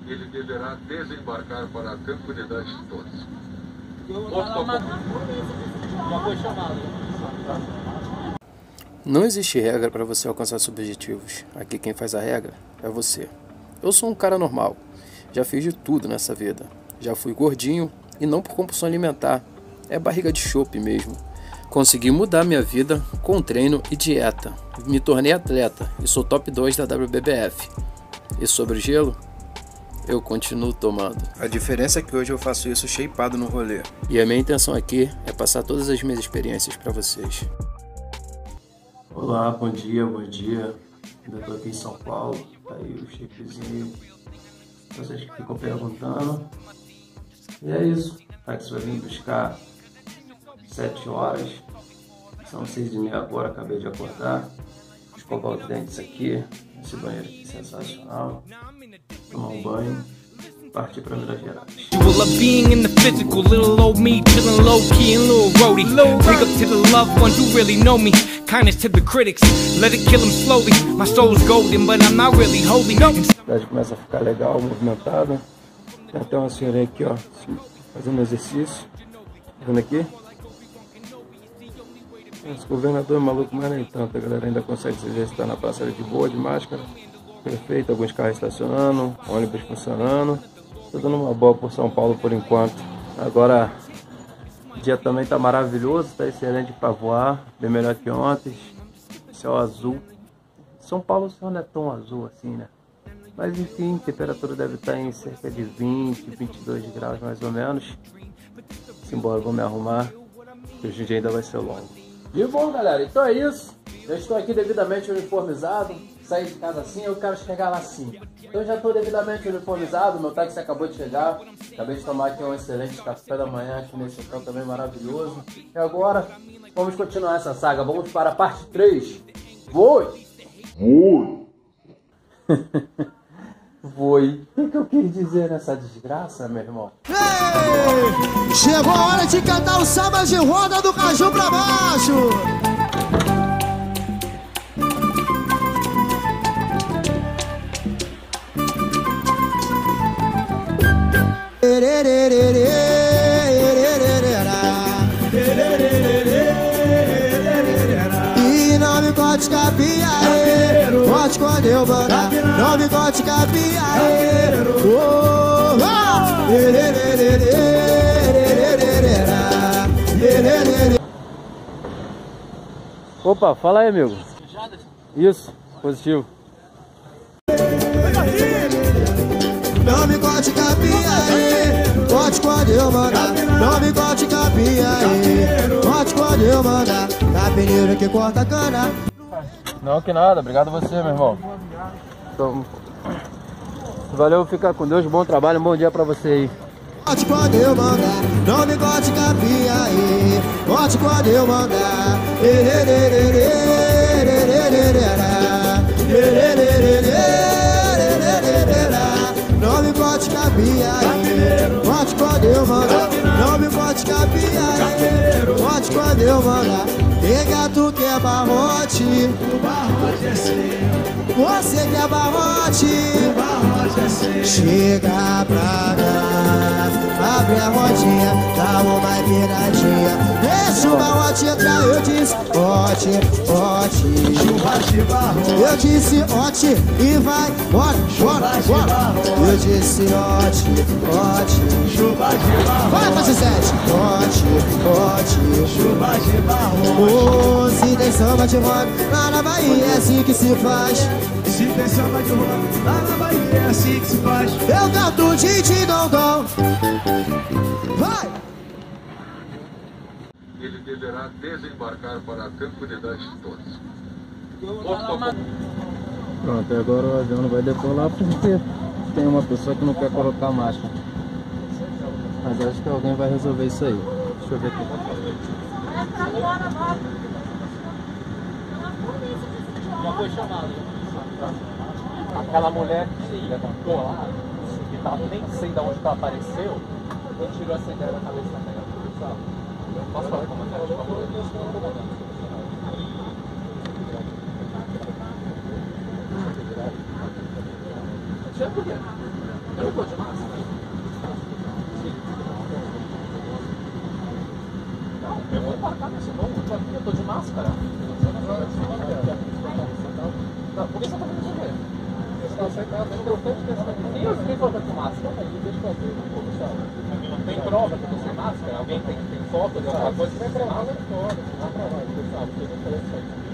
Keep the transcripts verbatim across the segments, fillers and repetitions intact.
Ele deverá desembarcar para a tranquilidade de todos. Já foi chamado. Não existe regra para você alcançar seus objetivos. Aqui quem faz a regra é você. Eu sou um cara normal. Já fiz de tudo nessa vida. Já fui gordinho e não por compulsão alimentar. É barriga de chope mesmo. Consegui mudar minha vida com treino e dieta. Me tornei atleta e sou top dois da W B B F. E sobre o gelo, eu continuo tomando. A diferença é que hoje eu faço isso shapeado no rolê. E a minha intenção aqui é passar todas as minhas experiências para vocês. Olá, bom dia, bom dia. Ainda estou aqui em São Paulo. Tá aí o shapezinho. Vocês que ficam perguntando. E é isso. Tá que você vai vir buscar sete horas. São seis e meia agora, acabei de acordar. Escovar os dentes aqui. Esse banheiro aqui sensacional. Tomar um banho. Partir para Minas Gerais. Being in the physical, little old me chilling low key and little roadie. Big up to the loved ones who really know me. Kindness to the critics, let it kill them slowly. My soul's golden, but I'm not really holy. No. A cidade começa a ficar legal, movimentada. Tem até uma senhora aqui, ó, fazendo exercício. Tá vendo aqui? Esse governador é maluco, mas nem tanto. A galera ainda consegue se exercitar na praça de boa, de máscara. Perfeito, alguns carros estacionando, ônibus funcionando. Tô dando uma boa por São Paulo por enquanto. Agora, o dia também tá maravilhoso, tá excelente para voar. Bem melhor que ontem. Céu azul. São Paulo o céu não é tão azul assim, né? Mas enfim, a temperatura deve estar em cerca de vinte, vinte e dois graus mais ou menos. Simbora, vou me arrumar, que hoje o dia ainda vai ser longo. E bom, galera, então é isso. Eu estou aqui devidamente uniformizado. Saí de casa assim, eu quero chegar lá assim. Então eu já estou devidamente uniformizado, meu táxi acabou de chegar. Acabei de tomar aqui um excelente café da manhã aqui nesse hotel também maravilhoso. E agora, vamos continuar essa saga. Vamos para a parte três. Voe! Voe! Voe. O que eu quis dizer nessa desgraça, meu irmão? Ei! Chegou a hora de cantar o samba de roda do Caju pra baixo! E não me corte capinha, corte quando eu mandar. Não me corte capinha, Opa, fala aí, amigo. Isso, positivo. Não me corte capinha aí, corte quando eu mandar. Não me corte capinha aí, corte quando eu mandar. Capineiro que corta a cana. Não, que nada, obrigado a você, meu irmão. Então, valeu, fica com Deus, bom trabalho, um bom dia pra você aí. Corte quando eu mandar, não me corte capinha aí, corte quando eu mandar. Não me bote capinha aí, bote quando eu mandar. Não me bote capinha aí, bote quando eu mandar. Pega tu que é barrote, o barrote é seu. Você que é barrote, o barrote é seu. Chega pra cá, abre a rodinha, dá uma viradinha. Deixa o barrote entrar, eu disse bote, bote. Chuva de barrote. Eu disse ote e vai, bora, bora, bora. Eu disse ote, ote. Chuva de barrote. Vai, faz sete. Ote, ote. Chuva de barrote. Oh, se tem samba de roda, lá na Bahia é assim que se faz. Se tem samba de roda, lá na Bahia é assim que se faz. Eu canto de de dom dom. Vai! Ele deverá desembarcar para a tranquilidade de todos. Pronto, agora o avião não vai decolar porque tem uma pessoa que não quer colocar máscara. Mas acho que alguém vai resolver isso aí. Deixa eu ver aqui. Já foi chamado. Aquela mulher que levantou lá, que tava, nem sei de onde ela apareceu, eu tirou essa ideia da cabeça dela. Posso falar como é que ela falou? Deixa eu ver. Eu tô de máscara. Não, eu vou embarcar nesse voo, eu tô de máscara. Não, por que você tá fazendo isso mesmo? Você tá aceitado, é importante que essa aqui. Eu fiquei falando com máscara, deixa eu ver, não tem prova que eu tô sem máscara? Alguém tem, tem foto de alguma coisa que vai provar lá fora. Vai provar, pessoal, porque eu não falei isso aí.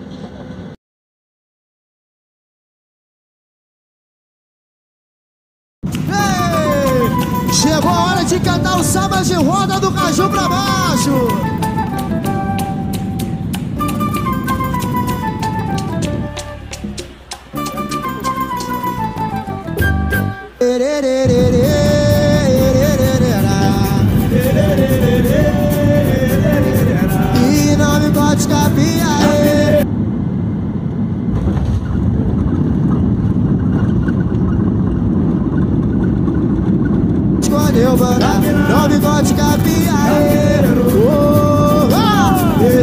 Chegou a hora de cantar o samba de roda do caju pra baixo. E não me bote capinha aí. Quando eu mandar, não me bote capinha aí. Oh, ah.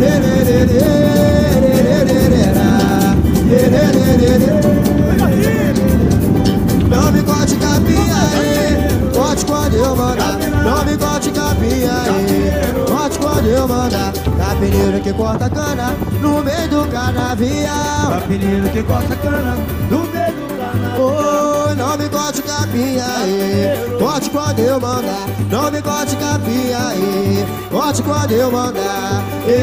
Não me bote capinha aí. Bote quando eu mandar. Não me bote capinha aí. Bote quando eu mandar. Capineiro que corta cana no meio do canavial. Capineiro que corta cana no meio do canavial. Oh, não me bote capinha aí. Bote quando eu mandar. Não me bote capinha aí. Bote quando eu mandar.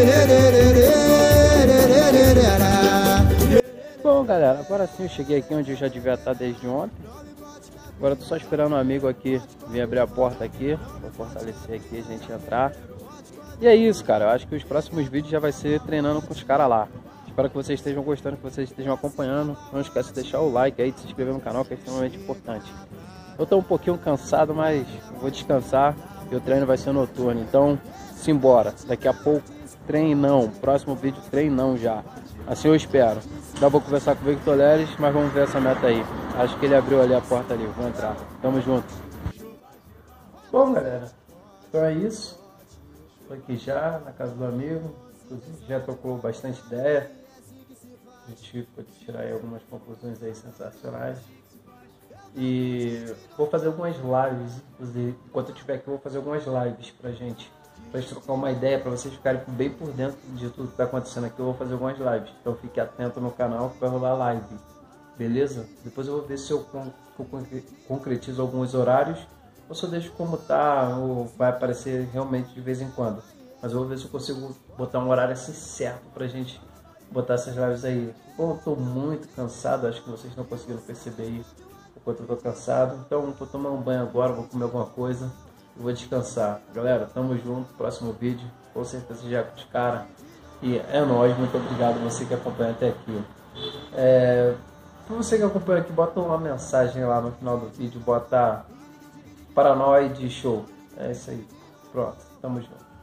Bom, galera, agora sim eu cheguei aqui onde eu já devia estar desde ontem. Agora eu tô só esperando um amigo aqui vir abrir a porta aqui, pra fortalecer aqui, a gente entrar. E é isso, cara, eu acho que os próximos vídeos já vai ser treinando com os caras lá. Espero que vocês estejam gostando, que vocês estejam acompanhando. Não esquece de deixar o like aí, de se inscrever no canal, que é extremamente importante. Eu tô um pouquinho cansado, mas vou descansar e o treino vai ser noturno. Então, simbora. Daqui a pouco, treinão. Próximo vídeo, treinão já. Assim eu espero. Ainda vou conversar com o Victor Leles, mas vamos ver essa meta aí. Acho que ele abriu ali a porta ali. Vou entrar. Tamo junto. Bom, galera, então é isso. Tô aqui já na casa do amigo. Inclusive já trocou bastante ideia. A gente pode tirar aí algumas conclusões aí sensacionais. E vou fazer algumas lives. Inclusive, enquanto eu estiver aqui, eu vou fazer algumas lives pra gente. Pra gente trocar uma ideia, pra vocês ficarem bem por dentro de tudo que tá acontecendo aqui. Eu vou fazer algumas lives. Então fique atento no canal que vai rolar live. Beleza? Depois eu vou ver se eu concretizo alguns horários. Ou se eu deixo como tá, ou vai aparecer realmente de vez em quando. Mas eu vou ver se eu consigo botar um horário assim certo pra gente botar essas lives aí. Bom, eu tô muito cansado, acho que vocês estão conseguindo perceber aí o quanto eu tô cansado. Então vou tomar um banho agora, vou comer alguma coisa e vou descansar. Galera, tamo junto, próximo vídeo, com certeza já com os caras. E é nóis, muito obrigado você que acompanha até aqui. É, pra você que acompanha aqui, bota uma mensagem lá no final do vídeo, bota Paranoide Show. É isso aí, pronto, tamo junto.